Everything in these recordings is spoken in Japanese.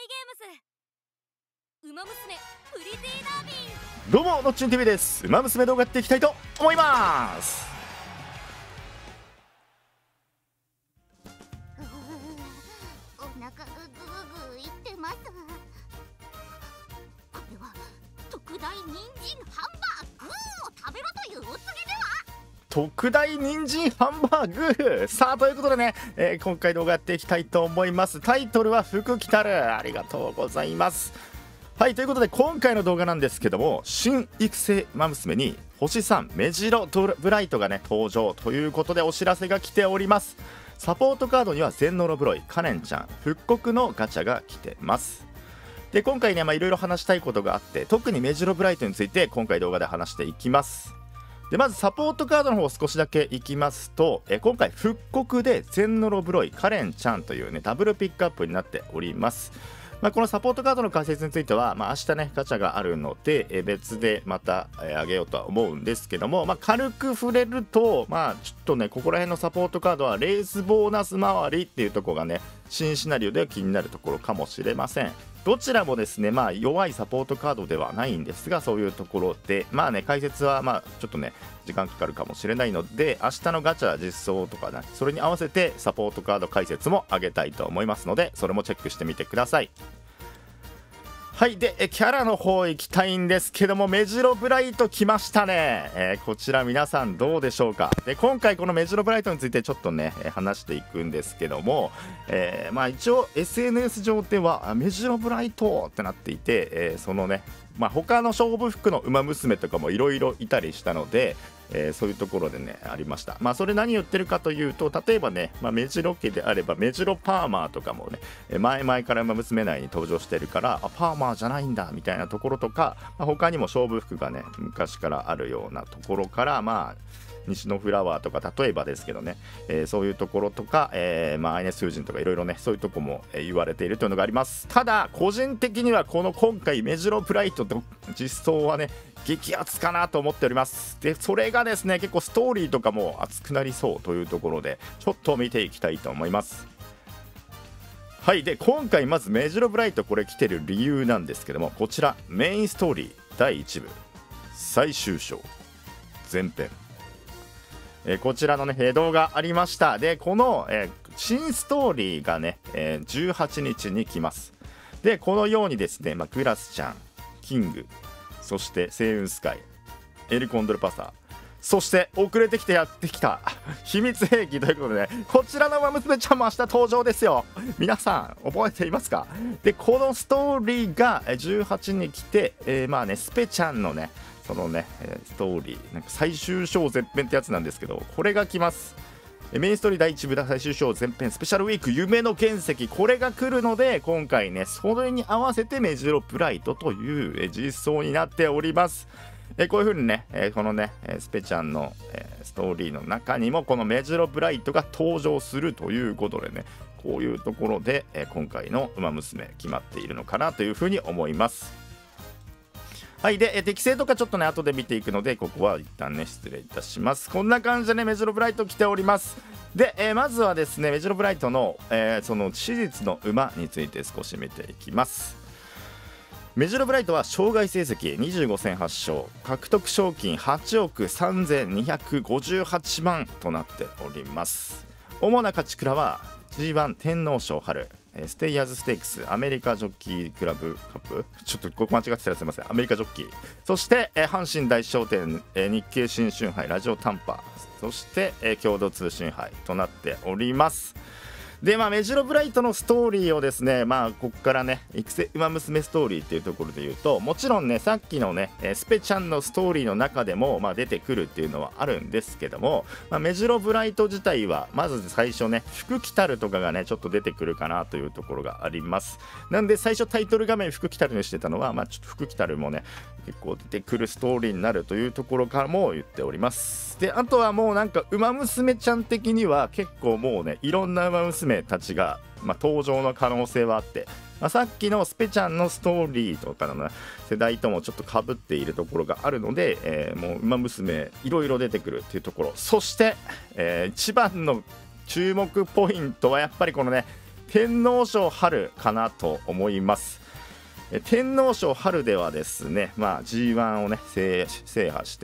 ゲームスウマ娘プリティダービー。 どうものっちん TV です。ウマ娘動画やっていきたいと思います。 お腹がグーグーいってます。これは特大人参ハンバーグを食べろというお告げでは。 特大人参ハンバーグさあということでね、今回動画やっていきたいと思います。タイトルは服着たる。ありがとうございます。はい、ということで今回の動画なんですけども、新育成ウマ娘に星3目白ブライトがね登場ということでお知らせが来ております。サポートカードにはゼンノロブロイ、カレンちゃん、復刻のガチャが来てます。で今回ねいろいろ話したいことがあって、特に目白ブライトについて今回動画で話していきます。でまずサポートカードの方を少しだけいきますと、今回復刻でゼンノロブロイ、カレンちゃんというねダブルピックアップになっております。このサポートカードの解説については、明日ねガチャがあるので、別でまた、あげようとは思うんですけども、軽く触れると、ちょっとねここら辺のサポートカードはレースボーナス回りっていうところがね新シナリオでは気になるところかもしれません。どちらもですね弱いサポートカードではないんですが、そういうところで解説はちょっとね時間かかるかもしれないので、明日のガチャ実装とかねそれに合わせてサポートカード解説も上げたいと思いますので、それもチェックしてみてください。はい、でキャラの方行きたいんですけども、目白ブライト来ましたね。こちら皆さんどうでしょうか。で今回この目白ブライトについてちょっとね話していくんですけども、一応 SNS 上では目白ブライトってなっていて、そのね他の勝負服のウマ娘とかもいろいろいたりしたので、そういうところでねありました。それ何言ってるかというと、例えばね、目白家であれば目白パーマーとかもね前々からウマ娘内に登場してるから、パーマーじゃないんだみたいなところとか、他にも勝負服がね昔からあるようなところから、西のフラワーとか例えばですけどね、そういうところとか、アイネス風神とかいろいろねそういうとこも、言われているというのがあります。ただ個人的にはこの今回目白ブライトと実装はね激アツかなと思っております。でそれがですね結構ストーリーとかも熱くなりそうというところでちょっと見ていきたいと思います。はい、で今回まず目白ブライトこれ来てる理由なんですけども、こちらメインストーリー第1部最終章前編、こちらのね動画ありました。でこの、新ストーリーがね、18日に来ます。でこのようにですね、グラスちゃん、キング、そして星雲スカイ、エルコンドルパサー、そして遅れてきてやってきた秘密兵器ということで、こちらのウマ娘ちゃんも明日登場ですよ。皆さん覚えていますか。でこのストーリーが18に来て、スペちゃんのねそのねストーリーなんか最終章前編ってやつなんですけど、これが来ます。メインストーリー第1部最終章前編スペシャルウィーク夢の原石、これが来るので今回ねそれに合わせて目白ブライトという実装になっております。こういう風にねこのねスペちゃんのストーリーの中にもこの目白ブライトが登場するということでね、こういうところで今回のウマ娘決まっているのかなという風に思います。はい、で適正とかちょっとね後で見ていくのでここは一旦ね失礼いたします。こんな感じでね目白ブライト来ております。で、まずはですね目白ブライトの、その史実の馬について少し見ていきます。目白ブライトは生涯成績25戦8勝、獲得賞金8億3258万となっております。主な勝ち鞍は G1 天皇賞春、ステイヤーズステークス、アメリカジョッキークラブカップ、ちょっとここ間違ってたらすみません、アメリカジョッキー、そして阪神大商店、日経新春杯ラジオ短波、そして共同通信杯となっております。で目白ブライトのストーリーをですねここからね育成ウマ娘ストーリーっていうところで言うと、もちろんねさっきのねスペちゃんのストーリーの中でも出てくるっていうのはあるんですけども、目白ブライト自体はまず最初ね服着たるとかがねちょっと出てくるかなというところがあります。なんで最初タイトル画面服着たるにしてたのはちょっと服着たるもね結構出てくるストーリーになるというところからも言っております。であとはもうなんかウマ娘ちゃん的には結構もうねいろんなウマ娘たちが、登場の可能性はあって、さっきのスペちゃんのストーリーとかの、世代ともちょっとかぶっているところがあるので、もうウマ娘いろいろ出てくるっていうところ、そして、一番の注目ポイントはやっぱりこのね天皇賞かなと思います。天皇賞ではですね、G1 をね制覇して、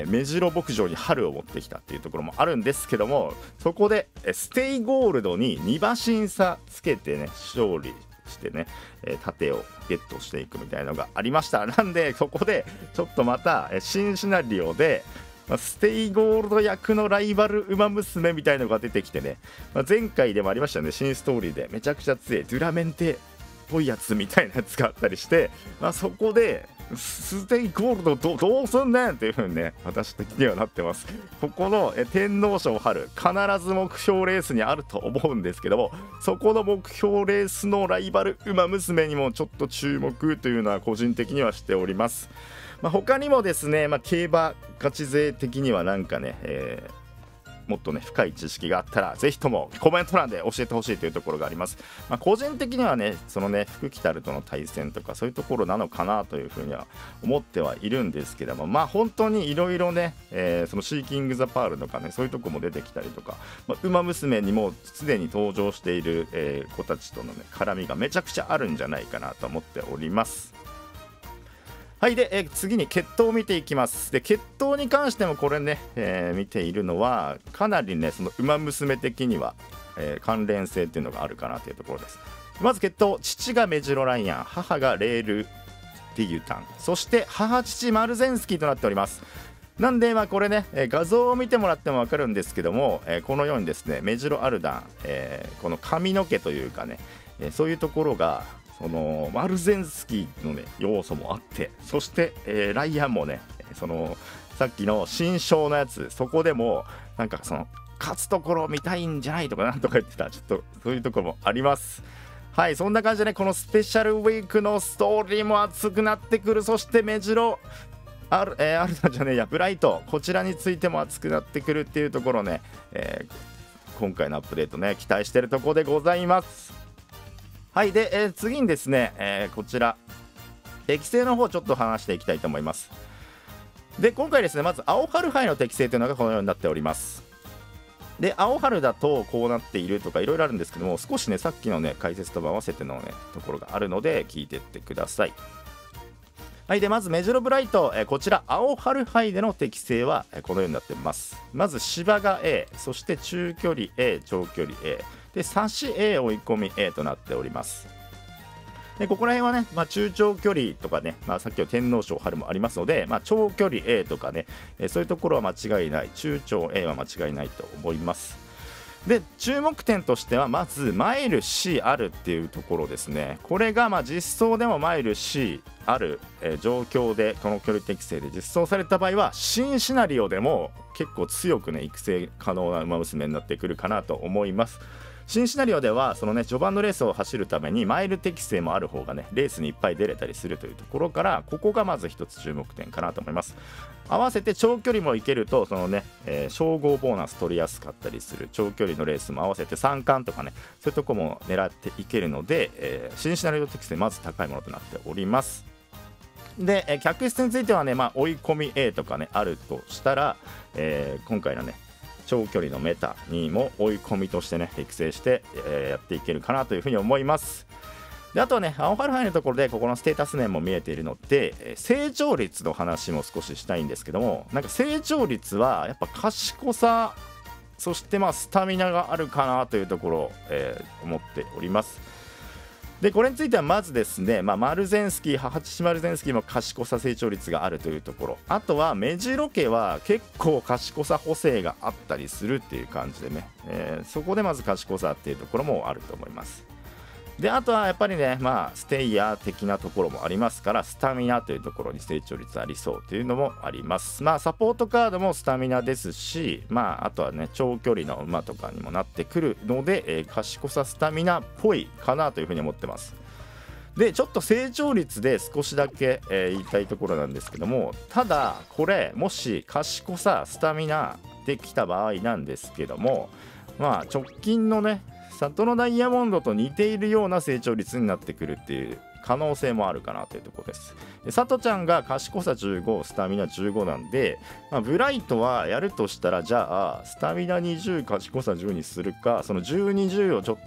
目白牧場に春を持ってきたっていうところもあるんですけども、そこでステイゴールドに2馬身差つけてね勝利してね、盾をゲットしていくみたいなのがありました。なんでそこでちょっとまた新シナリオでステイゴールド役のライバル馬娘みたいのが出てきてね、前回でもありましたね、新ストーリーでめちゃくちゃ強いデュラメンテっぽいやつみたいなやつがあったりして、そこでステイゴールドどうすんねんっていう風にね私的にはなってます。ここの天皇賞必ず目標レースにあると思うんですけども、そこの目標レースのライバル馬娘にもちょっと注目というのは個人的にはしております。他にもですね、競馬ガチ勢的にはなんかね、もっとね深い知識があったらぜひともコメント欄で教えてほしいというところがあります。個人的にはねそのね福来たるとの対戦とかそういうところなのかなというふうには思ってはいるんですけども、本当にいろいろね、そのシーキング・ザ・パールとかねそういうとこも出てきたりとか、馬娘にもすでに登場している、子たちとのね絡みがめちゃくちゃあるんじゃないかなと思っております。はい。で、次に血統を見ていきます。で血統に関してもこれね、見ているのはかなりねその馬娘的には、関連性っていうのがあるかなというところです。まず血統、父がメジロライアン、母がレールディギュタン、そして母父マルゼンスキーとなっております。なんでこれね画像を見てもらっても分かるんですけども、このようにですねメジロアルダン、この髪の毛というかね、そういうところがそのマルゼンスキーの、ね、要素もあって、そして、ライアンもねそのさっきの新章のやつ、そこでもなんかその勝つところを見たいんじゃないとかなんとか言ってた、ちょっとそういうところもあります。はい。そんな感じでねこのスペシャルウィークのストーリーも熱くなってくる。そしてメジロアルダンじゃねえやブライト、こちらについても熱くなってくるっていうところね、今回のアップデートね期待してるところでございます。はい。で、次にですね、こちら適性の方ちょっと話していきたいと思います。で今回ですねまず青春杯の適性というのがこのようになっております。で青春だとこうなっているとかいろいろあるんですけども、少しねさっきのね解説と合わせてのねところがあるので聞いてってください。はい。でまずメジロブライト、こちら青春杯での適性はこのようになっています。まず芝が A、 そして中距離 A、 長距離 Aで差し A、 追い込み A となっております。でここら辺はね、中長距離とかね、さっきの天皇賞もありますので、長距離 A とかね、そういうところは間違いない、中長 A は間違いないと思います。で注目点としてはまずマイル C あるっていうところですね。これが実装でもマイル C ある、状況でこの距離適正で実装された場合は新シナリオでも結構強くね育成可能な馬娘になってくるかなと思います。新シナリオではそのね序盤のレースを走るためにマイル適性もある方がねレースにいっぱい出れたりするというところから、ここがまず一つ注目点かなと思います。合わせて長距離もいけるとそのね、称号ボーナス取りやすかったりする長距離のレースも合わせて三冠とかねそういうとこも狙っていけるので、新シナリオ適性まず高いものとなっております。で客室についてはね、追い込み A とかねあるとしたら、今回のね長距離のメタにも追い込みとしてね育成して、やっていけるかなというふうに思います。であとはね青春杯のところでここのステータス面も見えているので、成長率の話も少ししたいんですけども、なんか成長率はやっぱ賢さそしてスタミナがあるかなというところを、思っております。でこれについてはまずですね、マルゼンスキー母父マルゼンスキーも賢さ成長率があるというところ、あとはメジロ家は結構賢さ補正があったりするっていう感じでね、そこでまず賢さっていうところもあると思います。であとはやっぱりねステイヤー的なところもありますから、スタミナというところに成長率ありそうというのもあります。サポートカードもスタミナですし、あとはね長距離の馬とかにもなってくるので、賢さスタミナっぽいかなというふうに思ってます。でちょっと成長率で少しだけ、言いたいところなんですけども、ただこれもし賢さスタミナできた場合なんですけども、直近のね里のダイヤモンドと似ているような成長率になってくるっていう可能性もあるかなというところです。でさとちゃんが賢さ15スタミナ15なんで、ブライトはやるとしたらじゃあスタミナ20賢さ10にするか、その1020をちょっと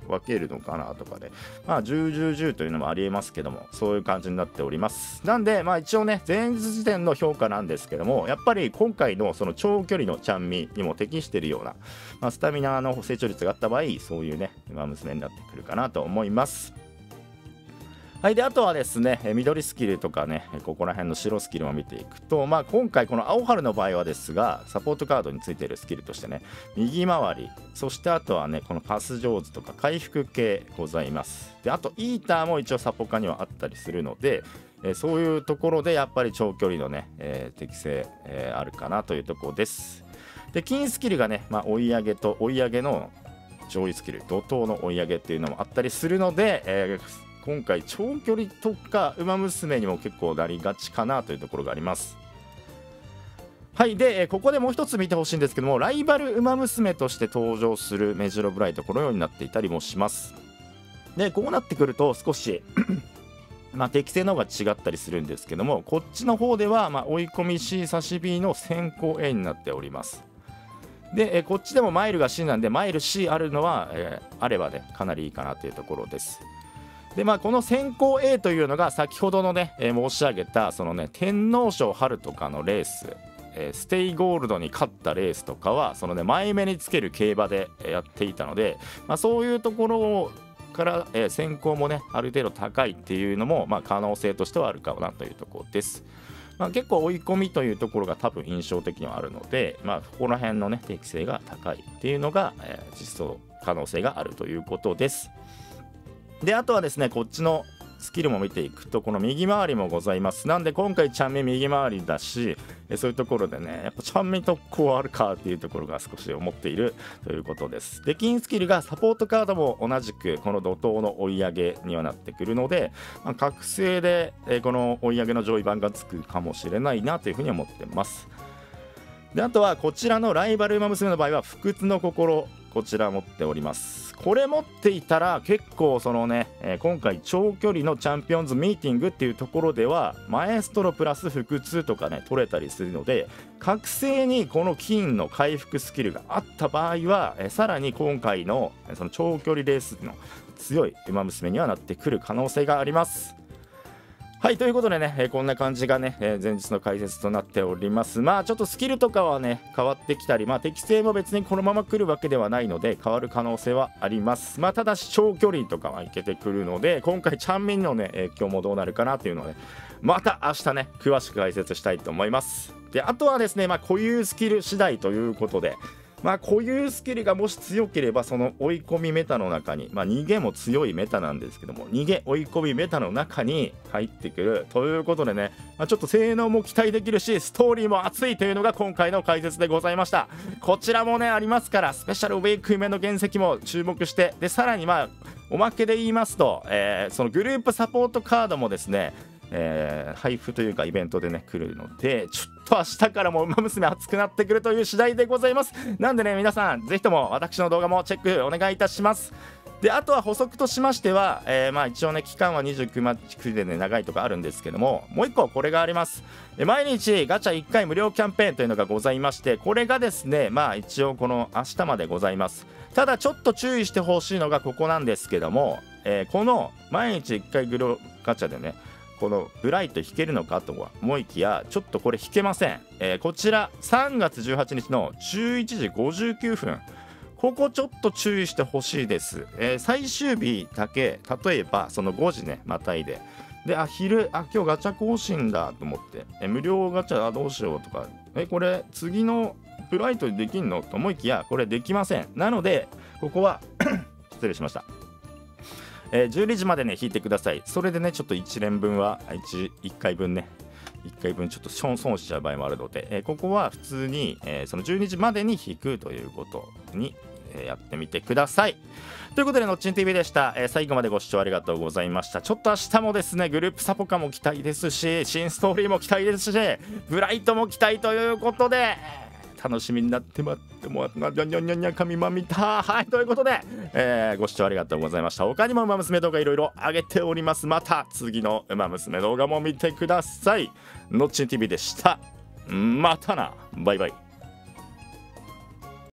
分けるのかなとかで、まあ10、10、10というのもありえますけども、そういう感じになっております。なんでまあ一応ね、前日時点の評価なんですけども、やっぱり今回のその長距離のチャンミにも適しているような、まあ、スタミナの成長率があった場合、そういうねウマ娘になってくるかなと思います。はい、であとはですね、緑スキルとかね、ここら辺の白スキルを見ていくと、まあ、今回この青春の場合はですが、サポートカードについているスキルとしてね、右回り、そしてあとはね、このパス上手とか回復系ございます。であとイーターも一応サポカにはあったりするので、そういうところでやっぱり長距離のね、適性、あるかなというところです。で金スキルがね、まあ、追い上げと追い上げの上位スキル、怒涛の追い上げっていうのもあったりするので、今回長距離とかウマ娘にも結構なりがちかなというところがあります。はい、でここでもう一つ見てほしいんですけども、ライバルウマ娘として登場するメジロブライト、このようになっていたりもします。でこうなってくると少しまあ適正の方が違ったりするんですけども、こっちの方ではまあ追い込み C 差し B の先行 A になっております。でこっちでもマイルが C なんで、マイル C あるのは、あればねかなりいいかなというところです。でまあ、この先行 A というのが先ほどのね、申し上げたそのね天皇賞春とかのレース、ステイゴールドに勝ったレースとかはそのね前目につける競馬でやっていたので、まあ、そういうところから、先行もねある程度高いっていうのも、まあ、可能性としてはあるかなというところです。まあ、結構追い込みというところが多分印象的にはあるので、まあ、ここら辺のね適性が高いっていうのが、実装可能性があるということです。であとはですね、こっちのスキルも見ていくと、この右回りもございます。なんで今回チャンミ右回りだし、そういうところでねやっぱチャンミ特攻あるかっていうところが少し思っているということです。で金スキルがサポートカードも同じくこの怒涛の追い上げにはなってくるので、まあ、覚醒で、この追い上げの上位版がつくかもしれないなというふうに思ってます。であとはこちらのライバルウマ娘の場合は不屈の心、こちら持っております。これ持っていたら結構そのね、今回長距離のチャンピオンズミーティングっていうところではマエストロプラス不屈とかね取れたりするので、覚醒にこの金の回復スキルがあった場合は、さらに今回のその長距離レースの強いウマ娘にはなってくる可能性があります。はい、ということでね、こんな感じがね、前日の解説となっております。まあちょっとスキルとかはね変わってきたり、まあ適性も別にこのまま来るわけではないので変わる可能性はあります。まあただし長距離とかはいけてくるので、今回チャンミンのね影響もどうなるかなというのをねまた明日ね詳しく解説したいと思います。であとはですね、まあ固有スキル次第ということで、まあ固有スキルがもし強ければその追い込みメタの中に、まあ逃げも強いメタなんですけども、逃げ追い込みメタの中に入ってくるということでね、まあ、ちょっと性能も期待できるしストーリーも熱いというのが今回の解説でございました。こちらもねありますから、スペシャルウェイク夢の原石も注目して、でさらにまあおまけで言いますと、そのグループサポートカードもですね、配布というかイベントでね来るので、ちょっと明日からもウマ娘熱くなってくるという次第でございます。なんでね皆さんぜひとも私の動画もチェックお願いいたします。であとは補足としましては、まあ一応ね期間は29日でね長いとかあるんですけども、もう1個これがあります。毎日ガチャ1回無料キャンペーンというのがございまして、これがですねまあ一応この明日までございます。ただちょっと注意してほしいのがここなんですけども、この毎日1回無料ガチャでねこのブライト引けるのかとは思いきや、ちょっとこれ引けません。こちら3月18日の11時59分、ここちょっと注意してほしいです。最終日だけ例えばその5時ねまたいで、昼今日ガチャ更新だと思って、無料ガチャどうしようとか、これ次のブライトでできんのと思いきやこれできません。なのでここは失礼しました、12時までね引いてください。それでねちょっと1連分は 1回分ね1回分ちょっと損しちゃう場合もあるので、ここは普通に、その12時までに引くということに、やってみてください。ということでのっちん TV でした。最後までご視聴ありがとうございました。ちょっと明日もですねグループサポカも期待ですし、新ストーリーも期待ですし、ブライトも期待ということで楽しみになって待ってもらってにゃにゃにゃ神まみた。はいということで、ご視聴ありがとうございました。他にもウマ娘動画いろいろ上げております。また次のウマ娘動画も見てください。のっちん TV でした。またな、バイバイ。